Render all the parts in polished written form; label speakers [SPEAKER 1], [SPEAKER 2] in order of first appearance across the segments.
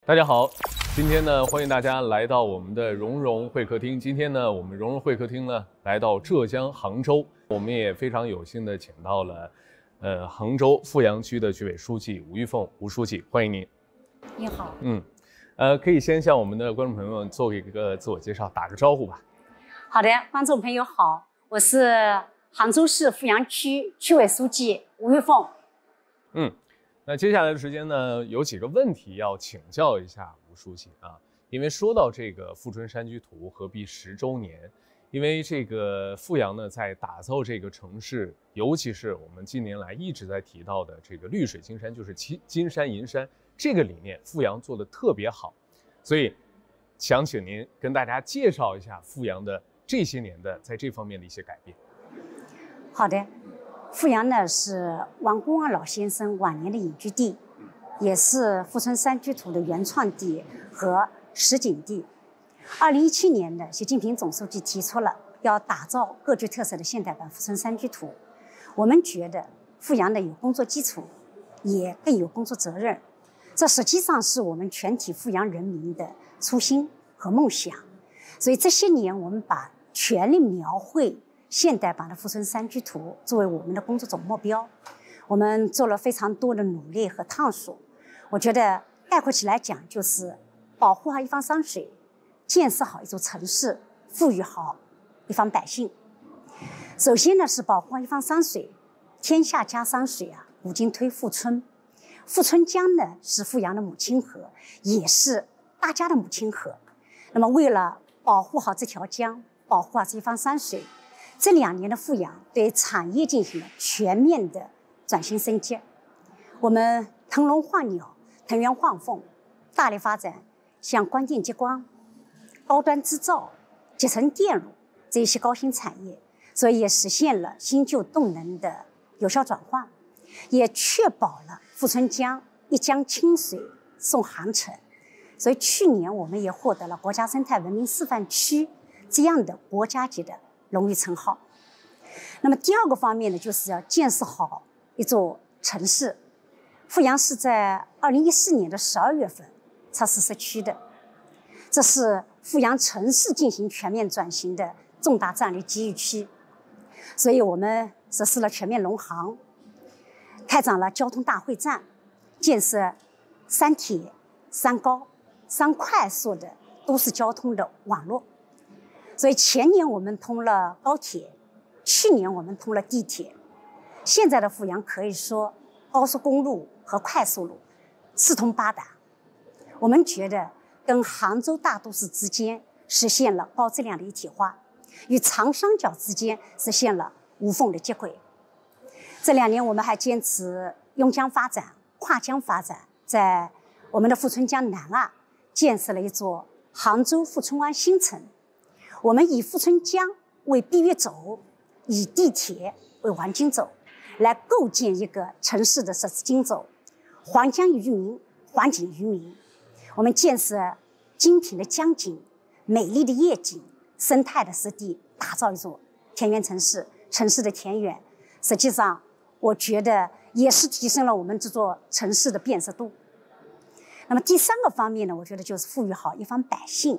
[SPEAKER 1] 大家好，今天呢，欢迎大家来到我们的蓉蓉会客厅。今天呢，我们蓉蓉会客厅呢，来到浙江杭州，我们也非常有幸的请到了，杭州富阳区的区委书记吴玉凤吴书记，欢迎您。
[SPEAKER 2] 你好。
[SPEAKER 1] 可以先向我们的观众朋友们做一个自我介绍，打个招呼吧。
[SPEAKER 2] 好的，观众朋友好，我是杭州市富阳区区委书记吴玉凤。
[SPEAKER 1] 那接下来的时间呢，有几个问题要请教一下吴书记啊。因为说到这个富春山居图合璧10周年，因为这个富阳呢，在打造这个城市，尤其是我们近年来一直在提到的这个绿水青山，就是金山银山这个理念，富阳做得特别好。所以想请您跟大家介绍一下富阳的这些年的在这方面的一些改变。
[SPEAKER 2] 好的。富阳呢是王公望老先生晚年的隐居地，也是富春山居图的原创地和实景地。2017年的习近平总书记提出了要打造各具特色的现代版富春山居图。我们觉得富阳的有工作基础，也更有工作责任。这实际上是我们全体富阳人民的初心和梦想。所以这些年我们把全力描绘现代版的富春山居图作为我们的工作总目标，我们做了非常多的努力和探索。我觉得概括起来讲，就是保护好一方山水，建设好一座城市，富裕好一方百姓。首先呢是保护好一方山水，天下家山水啊，古今推富春。富春江呢是富阳的母亲河，也是大家的母亲河。那么为了保护好这条江，保护好这一方山水，这2年的富阳对产业进行了全面的转型升级。我们腾龙换鸟，腾源换凤，大力发展像光电激光、高端制造、集成电路这一些高新产业，所以也实现了新旧动能的有效转换，也确保了富春江一江清水送航程。所以去年我们也获得了国家生态文明示范区这样的国家级的荣誉称号。那么第二个方面呢，就是要建设好一座城市。富阳是在2014年的12月份测试社区的，这是富阳城市进行全面转型的重大战略机遇区。所以我们实施了全面农行，开展了交通大会战，建设3铁、3高、3快速的都市交通的网络。所以前年我们通了高铁，去年我们通了地铁。现在的富阳可以说高速公路和快速路四通八达。我们觉得跟杭州大都市之间实现了高质量的一体化，与长三角之间实现了无缝的接轨。这2年我们还坚持拥江发展、跨江发展，在我们的富春江南岸建设了一座杭州富春湾新城。我们以富春江为闭月轴，以地铁为黄金轴，来构建一个城市的十字经轴，黄江于民，黄景于民。我们建设精品的江景、美丽的夜景、生态的湿地，打造一座田园城市。城市的田园，实际上我觉得也是提升了我们这座城市的辨识度。那么第3个方面呢，我觉得就是富裕好一方百姓。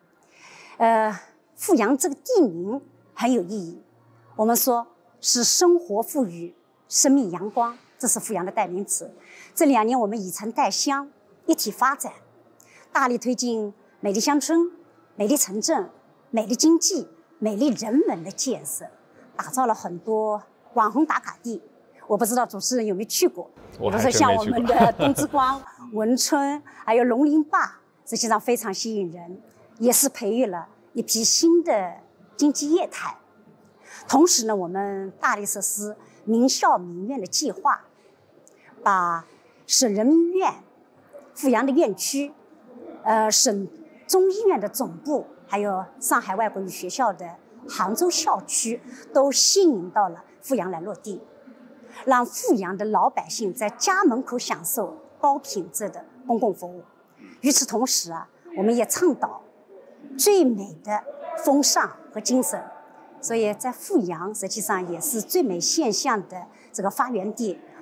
[SPEAKER 2] 富阳这个地名很有意义，我们说是生活富裕、生命阳光，这是富阳的代名词。这2年我们以城带乡，一体发展，大力推进美丽乡村、美丽城镇、美丽经济、美丽人文的建设，打造了很多网红打卡地。我不知道主持人有没有去过，比如说像我们的东之光、文春，还有龙鳞坝，实际上非常吸引人，也是培育了一批新的经济业态。同时呢，我们大力实施民校民院的计划，把省人民医院、富阳的院区、省中医院的总部，还有上海外国语学校的杭州校区，都吸引到了富阳来落地，让富阳的老百姓在家门口享受高品质的公共服务。与此同时啊，我们也倡导最美的风尚和精神，所以在富阳实际上也是最美现象的这个发源地。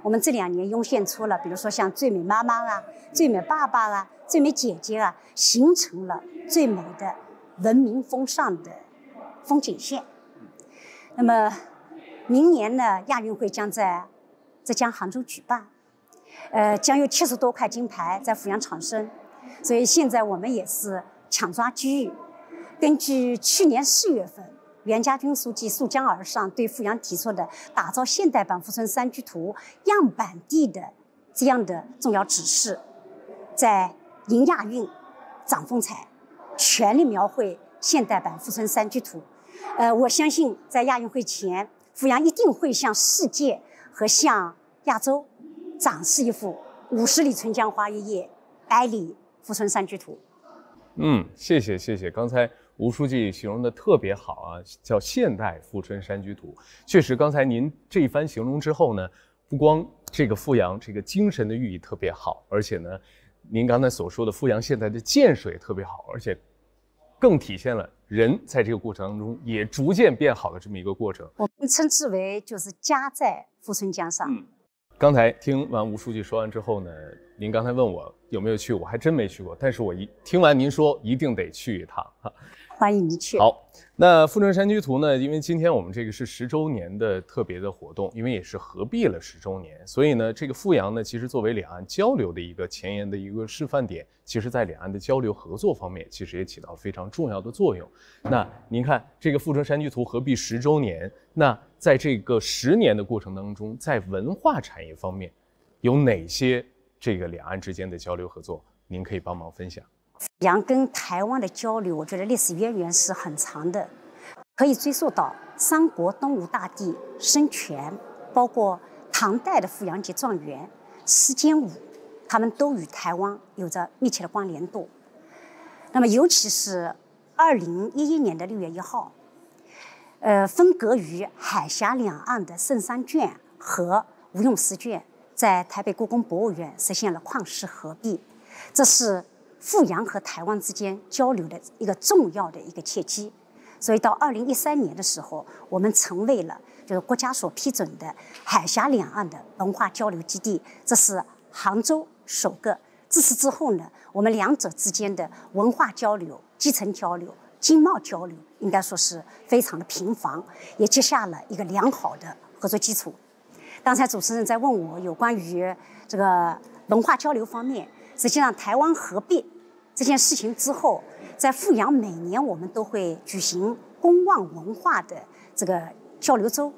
[SPEAKER 2] 我们这2年涌现出了，比如说像最美妈妈啊、最美爸爸啊、最美姐姐啊，形成了最美的文明风尚的风景线。那么明年呢，亚运会将在浙江杭州举办，将有70多块金牌在阜阳产生，所以现在我们也是抢抓机遇。根据去年4月份袁家军书记溯江而上对阜阳提出的打造现代版富春山居图样板地的这样的重要指示，在迎亚运、涨风采，全力描绘现代版富春山居图。我相信在亚运会前，阜阳一定会向世界和向亚洲展示一幅50里春江花月夜，100里富春山居图。
[SPEAKER 1] 谢谢。刚才吴书记形容的特别好啊，叫现代富春山居图。确实，刚才您这一番形容之后呢，不光这个阜阳这个精神的寓意特别好，而且呢，您刚才所说的阜阳现在的建设也特别好，而且更体现了人在这个过程当中也逐渐变好的这么一个过程。
[SPEAKER 2] 我们称之为就是家在富春江上。
[SPEAKER 1] 刚才听完吴书记说完之后呢，您刚才问我有没有去，我还真没去过，但是我听完您说一定得去一趟哈。
[SPEAKER 2] 欢迎你去。
[SPEAKER 1] 好，那富春山居图呢，因为今天我们这个是10周年的特别的活动，因为也是合璧了10周年，所以呢，这个阜阳呢，其实作为两岸交流的一个前沿的一个示范点，其实在两岸的交流合作方面，其实也起到非常重要的作用。那您看这个富春山居图合璧10周年，那在这个10年的过程当中，在文化产业方面有哪些这个两岸之间的交流合作？您可以帮忙分享。
[SPEAKER 2] 阜阳跟台湾的交流，我觉得历史渊源是很长的，可以追溯到三国东吴大帝孙权，包括唐代的阜阳籍状元施坚武，他们都与台湾有着密切的关联度。那么，尤其是2011年的6月1号，分隔于海峡两岸的圣山卷和吴用诗卷在台北故宫博物院实现了旷世合璧，这是阜阳和台湾之间交流的一个重要的一个契机。所以到2013年的时候，我们成为了就是国家所批准的海峡两岸的文化交流基地，这是杭州首个。自此之后呢，我们两者之间的文化交流、基层交流、经贸交流，应该说是非常的频繁，也结下了一个良好的合作基础。刚才主持人在问我有关于这个文化交流方面，实际上台湾合璧这件事情之后，在阜阳每年我们都会举行公望文化的这个交流周，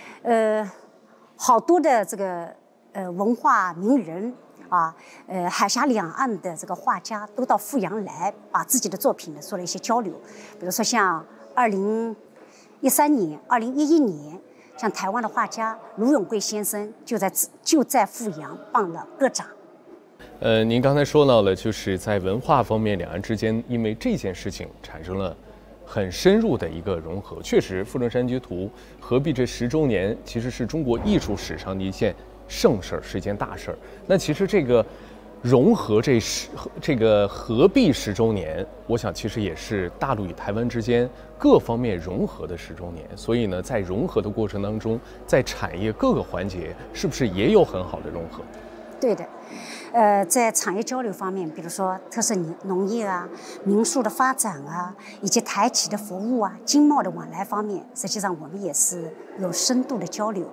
[SPEAKER 2] 好多的这个文化名人啊，海峡两岸的这个画家都到阜阳来，把自己的作品呢做了一些交流。比如说像2013年、2011年，像台湾的画家卢永贵先生就在阜阳办了个展。
[SPEAKER 1] 您刚才说到了，就是在文化方面，两岸之间因为这件事情产生了很深入的一个融合。确实，富春山居图合璧这10周年，其实是中国艺术史上的一件盛事儿，是一件大事儿。那其实这个融合这个合璧10周年，我想其实也是大陆与台湾之间各方面融合的10周年。所以呢，在融合的过程当中，在产业各个环节，是不是也有很好的融合？
[SPEAKER 2] 对的。在产业交流方面，比如说特色农业啊、民宿的发展啊，以及台企的服务啊、经贸的往来方面，实际上我们也是有深度的交流。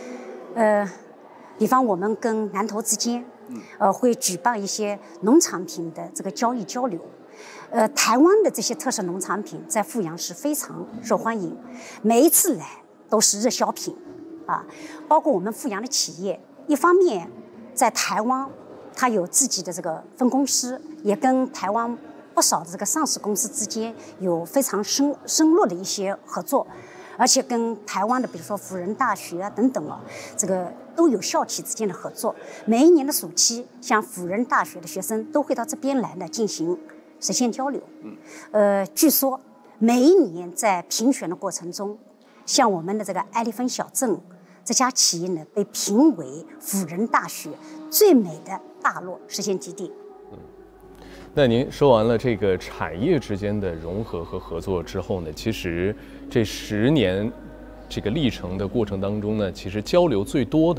[SPEAKER 2] 比方我们跟南投之间，会举办一些农产品的这个交易交流。台湾的这些特色农产品在阜阳是非常受欢迎，每一次来都是热销品啊。包括我们阜阳的企业，一方面在台湾，它有自己的这个分公司，也跟台湾不少的这个上市公司之间有非常深入的一些合作，而且跟台湾的比如说辅仁大学啊等等这个都有校企之间的合作。每一年的暑期，像辅仁大学的学生都会到这边来呢进行实践交流。据说每一年在评选的过程中，像我们的这个爱丽芬小镇这家企业呢，被评为辅仁大学最美的大陆实践基地。
[SPEAKER 1] 那您说完了这个产业之间的融合和合作之后呢，其实这10年这个历程的过程当中呢，其实交流最多的，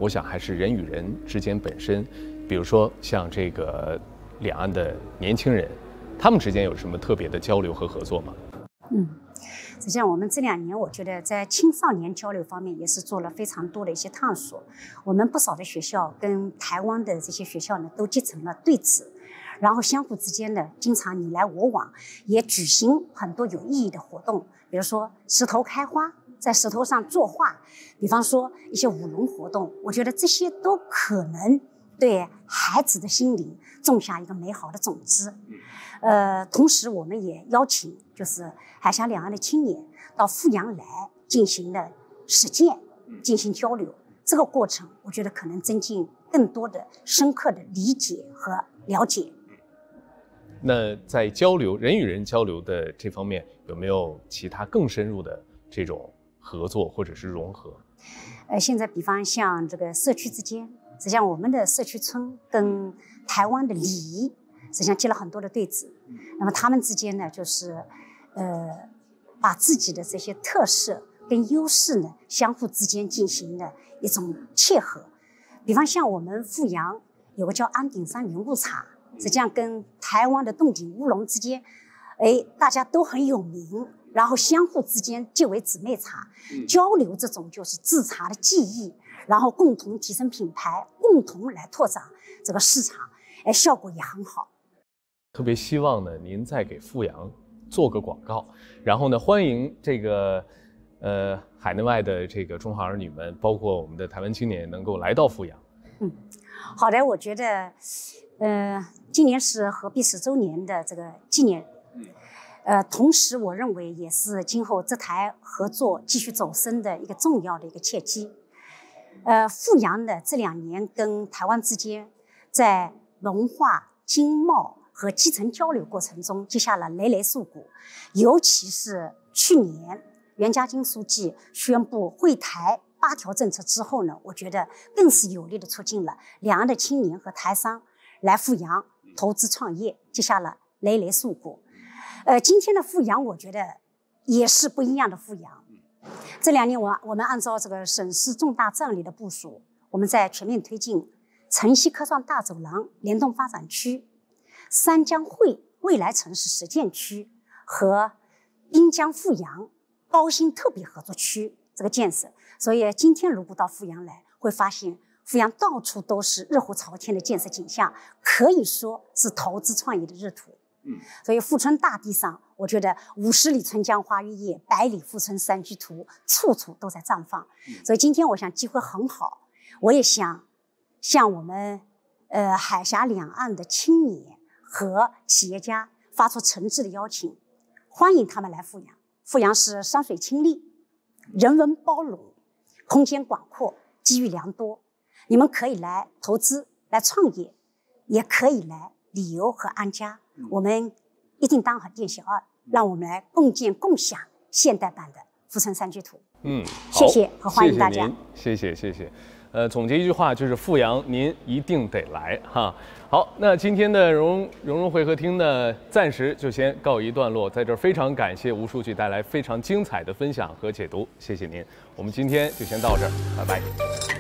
[SPEAKER 1] 我想还是人与人之间本身，比如说像这个两岸的年轻人，他们之间有什么特别的交流和合作吗？
[SPEAKER 2] 实际上我们这2年，我觉得在青少年交流方面也是做了非常多的一些探索。我们不少的学校跟台湾的这些学校呢，都结成了对子，然后相互之间呢，经常你来我往，也举行很多有意义的活动，比如说石头开花，在石头上作画，比方说一些舞龙活动，我觉得这些都可能对孩子的心灵种下一个美好的种子。同时我们也邀请就是海峡两岸的青年到富阳来进行了实践，进行交流。这个过程我觉得可能增进更多的深刻的理解和了解。
[SPEAKER 1] 那在交流人与人交流的这方面，有没有其他更深入的这种合作或者是融合？
[SPEAKER 2] 现在比方像这个社区之间，实际上我们的社区村跟台湾的礼仪实际上结了很多的对子。那么他们之间呢，就是把自己的这些特色跟优势呢，相互之间进行的一种切合。比方像我们富阳有个叫安顶山云雾茶，实际上跟台湾的洞顶乌龙之间，大家都很有名，然后相互之间结为姊妹茶，交流这种就是制茶的技艺，然后共同提升品牌，共同来拓展这个市场，效果也很好。
[SPEAKER 1] 特别希望呢，您再给富阳做个广告，然后呢，欢迎这个海内外的这个中华儿女们，包括我们的台湾青年，能够来到富阳。
[SPEAKER 2] 好的，我觉得，今年是合璧10周年的这个纪念日，同时我认为也是今后这台合作继续走深的一个重要的一个契机。富阳的这2年跟台湾之间，在文化、经贸和基层交流过程中结下了累累硕果，尤其是去年袁家劲书记宣布惠台8条政策之后呢，我觉得更是有力的促进了两岸的青年和台商来富阳投资创业，结下了累累硕果。今天的富阳，我觉得也是不一样的富阳。这2年我们按照这个省市重大战略的部署，我们在全面推进城西科创大走廊联动发展区、三江汇未来城市实践区和滨江富阳高新特别合作区这个建设。所以今天如果到富阳来，会发现富阳到处都是热火朝天的建设景象，可以说是投资创业的热土。所以富春大地上，我觉得50里春江花月夜，100里富春山居图，处处都在绽放。所以今天我想机会很好，我也想向我们海峡两岸的青年和企业家发出诚挚的邀请，欢迎他们来富阳。富阳是山水清丽，人文包容，空间广阔，机遇良多。你们可以来投资、来创业，也可以来旅游和安家。我们一定当好店小二，让我们来共建共享现代版的富春山居图。谢谢和欢迎大家。
[SPEAKER 1] 谢谢。总结一句话就是富阳您一定得来哈。好，那今天的融融会客厅呢，暂时就先告一段落。在这儿非常感谢吴书记带来非常精彩的分享和解读，谢谢您。我们今天就先到这儿，拜拜。